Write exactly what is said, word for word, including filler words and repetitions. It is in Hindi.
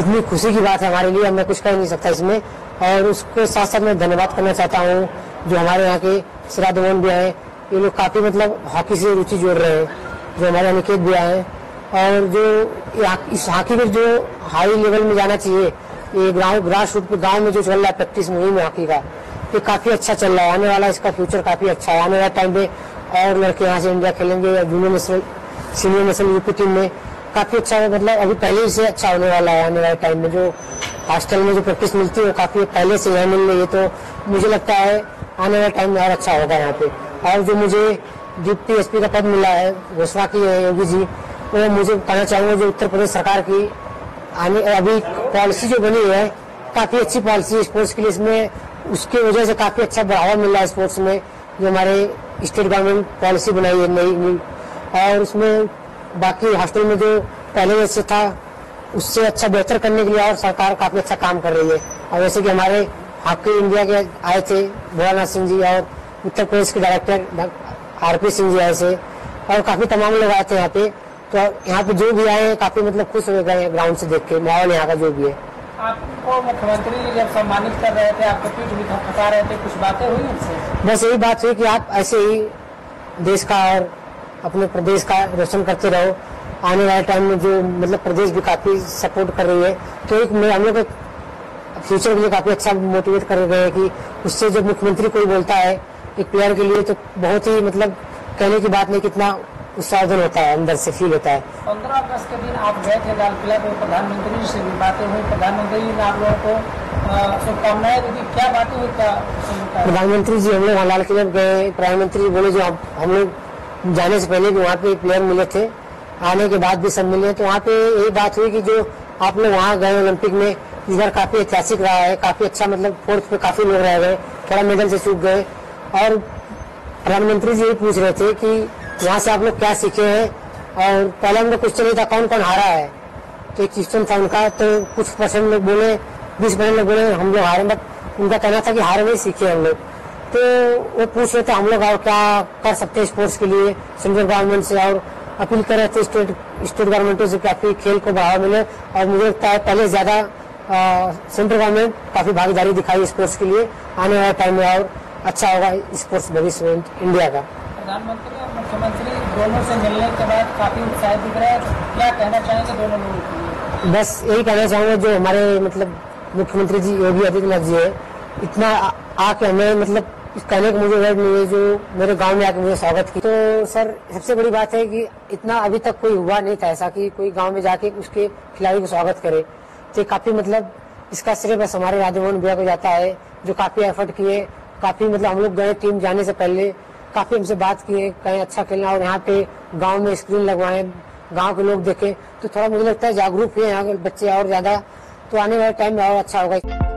इतनी खुशी की बात है हमारे लिए, मैं कुछ कह नहीं सकता इसमें। और उसके साथ साथ मैं धन्यवाद करना चाहता हूँ जो हमारे यहाँ के सिराज मोहन भैया हैं, ये लोग काफी मतलब हॉकी से रुचि जोड़ रहे हैं, जो हमारे अनिकेत भैया हैं। और जो इस हॉकी में जो हाई लेवल में जाना चाहिए, ये ग्राउंड ग्रास रूट पे गाँव में जो चल रहा है प्रैक्टिस मुहिम है हॉकी का, ये काफी अच्छा चल रहा है। आने वाला इसका फ्यूचर काफी अच्छा है। आने वाले टाइम पे और लड़के यहाँ से इंडिया खेलेंगे, junior national senior national UP team में काफी अच्छा है, मतलब अभी पहले से अच्छा होने वाला है। आने वाले टाइम में जो हॉस्टल में जो प्रैक्टिस मिलती है वो काफी पहले से यहाँ मिल रही है, तो मुझे लगता है आने वाले टाइम में और अच्छा होगा यहाँ पे। और जो मुझे डिप्टी एसपी का पद मिला है, घोषणा की है योगी जी, वो मुझे कहना चाहूंगा जो उत्तर प्रदेश सरकार की आने अभी पॉलिसी जो बनी है काफी अच्छी पॉलिसी है स्पोर्ट्स के लिए। इसमें उसके वजह से काफी अच्छा बढ़ावा मिल रहा है स्पोर्ट्स में, जो हमारे स्टेट गवर्नमेंट पॉलिसी बनाई है नई। और उसमें बाकी हॉस्टल में जो पहले जैसे था उससे अच्छा बेहतर करने के लिए और सरकार काफी अच्छा काम कर रही है। और जैसे कि हमारे हॉकी इंडिया के आए थे भोलानाथ सिंह जी, और उत्तर प्रदेश के डायरेक्टर आरपी सिंह जी आए थे, और काफी तमाम लोग आए थे यहाँ पे। तो यहाँ पे जो भी आए हैं काफी मतलब खुश हो गए ग्राउंड से देख के, माहौल यहाँ का जो भी है। आपको मुख्यमंत्री जब सम्मानित कर रहे थे, आपको पीठ भी थपथपा रहे थे, कुछ बातें हुई उनसे? बस यही बात हुई कि आप ऐसे ही देश का और अपने प्रदेश का रोशन करते रहो। आने वाले टाइम में जो मतलब प्रदेश भी काफी सपोर्ट कर रही है, तो एक हम लोग फ्यूचर के लिए काफी अच्छा मोटिवेट कर रहे हैं कि उससे जब मुख्यमंत्री कोई बोलता है एक प्लेयर के लिए, तो बहुत ही मतलब कहने की बात नहीं, कितना उत्साहन होता है, अंदर से फील होता है। पंद्रह अगस्त के दिन आप गए थे लाल किला में, प्रधानमंत्री से भी बातें हुई, प्रधानमंत्री ने आप लोगों को शुभकामनाएं दी, क्या बातें हुई? क्या प्रधानमंत्री जी हम लोग वहाँ लाल किला गए, प्रधानमंत्री बोले जो हम लोग जाने से पहले भी वहाँ पे प्लेयर मिले थे, आने के बाद भी सब मिले, तो वहाँ पे यही बात हुई कि जो आप लोग वहाँ गए ओलंपिक में, इस बार काफी ऐतिहासिक रहा है, काफी अच्छा मतलब फोर्थ पे काफी लोग रह गए, थोड़ा मेडल से चूक गए। और प्रधानमंत्री जी यही पूछ रहे थे कि यहाँ से आप लोग क्या सीखे हैं। और पहले हम लोग क्वेश्चन नहीं था कौन कौन हारा है, तो एक क्वेश्चन था उनका, तो कुछ परसेंट लोग बोले, बीस परसेंट लोग बोले हम लोग हारे, बट उनका कहना था कि हारे नहीं सीखे हम लोग। तो वो पूछ रहे थे हम लोग और क्या कर सकते हैं स्पोर्ट्स के लिए सेंट्रल गवर्नमेंट से, और अपील कर रहे थे स्टेट स्टेट गवर्नमेंटों से काफी खेल को बढ़ावा मिले। और मुझे लगता है पहले ज्यादा सेंट्रल गवर्नमेंट काफी भागीदारी दिखाई स्पोर्ट्स के लिए, आने वाले टाइम में और अच्छा होगा स्पोर्ट्स भविष्य में इंडिया का। प्रधानमंत्री और मुख्यमंत्री दोनों से मिलने के बाद काफी उत्साहित दिख रहा है, क्या कहना चाहेंगे दोनों लोगों के लिए? बस यही कहना चाहूंगा जो हमारे मतलब मुख्यमंत्री जी योगी आदित्यनाथ जी है, इतना आके हमें मतलब कहने को मुझे वर्ड नहीं है, जो मेरे गांव में आके मुझे स्वागत की। तो सर सबसे बड़ी बात है कि इतना अभी तक कोई हुआ नहीं था ऐसा कि कोई गांव में जाके उसके खिलाड़ी को स्वागत करे, तो काफी मतलब इसका श्रेय बस हमारे राजभवन भैया को जाता है, जो काफी एफर्ट किए। काफी मतलब हम लोग गए टीम जाने से पहले, काफी हमसे बात किए कहीं अच्छा खेलना, और यहाँ पे गांव में स्क्रीन लगवाए, गांव के लोग देखे, तो थोड़ा मुझे लगता है जागरूक हुए यहाँ के बच्चे और ज्यादा, तो आने वाले टाइम में और अच्छा होगा।